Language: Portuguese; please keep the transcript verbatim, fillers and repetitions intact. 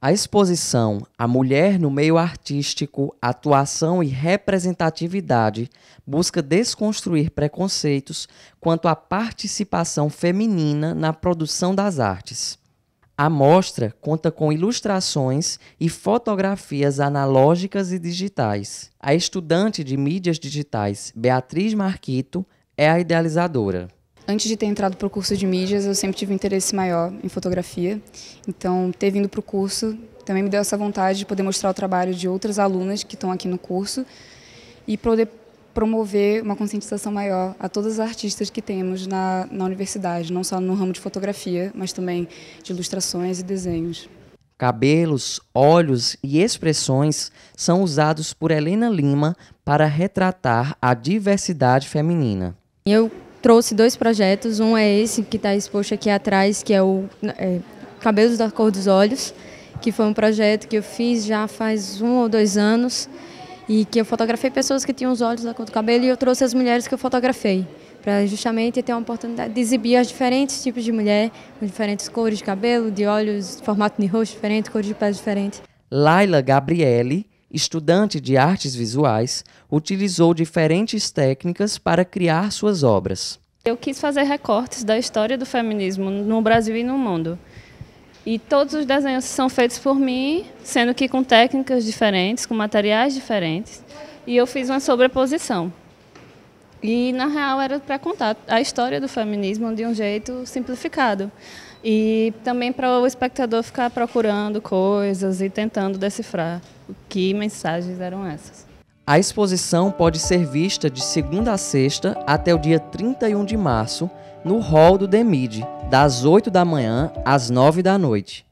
A exposição A Mulher no Meio Artístico, Atuação e Representatividade busca desconstruir preconceitos quanto à participação feminina na produção das artes. A mostra conta com ilustrações e fotografias analógicas e digitais. A estudante de mídias digitais Beatriz Marquito é a idealizadora. Antes de ter entrado para o curso de mídias, eu sempre tive um interesse maior em fotografia. Então, ter vindo para o curso também me deu essa vontade de poder mostrar o trabalho de outras alunas que estão aqui no curso e poder promover uma conscientização maior a todas as artistas que temos na, na universidade, não só no ramo de fotografia, mas também de ilustrações e desenhos. Cabelos, olhos e expressões são usados por Helena Lima para retratar a diversidade feminina. Eu trouxe dois projetos, um é esse que está exposto aqui atrás, que é o é, Cabelos da Cor dos Olhos, que foi um projeto que eu fiz já faz um ou dois anos e que eu fotografei pessoas que tinham os olhos da cor do cabelo e eu trouxe as mulheres que eu fotografei, para justamente ter uma oportunidade de exibir os diferentes tipos de mulher, com diferentes cores de cabelo, de olhos, formato de rosto diferente, cor de pele diferente. Laila Gabriele, estudante de artes visuais, utilizou diferentes técnicas para criar suas obras. Eu quis fazer recortes da história do feminismo no Brasil e no mundo. E todos os desenhos são feitos por mim, sendo que com técnicas diferentes, com materiais diferentes. E eu fiz uma sobreposição. E, na real, era para contar a história do feminismo de um jeito simplificado. E também para o espectador ficar procurando coisas e tentando decifrar que mensagens eram essas. A exposição pode ser vista de segunda a sexta até o dia trinta e um de março, no hall do DEMID, das oito da manhã às nove da noite.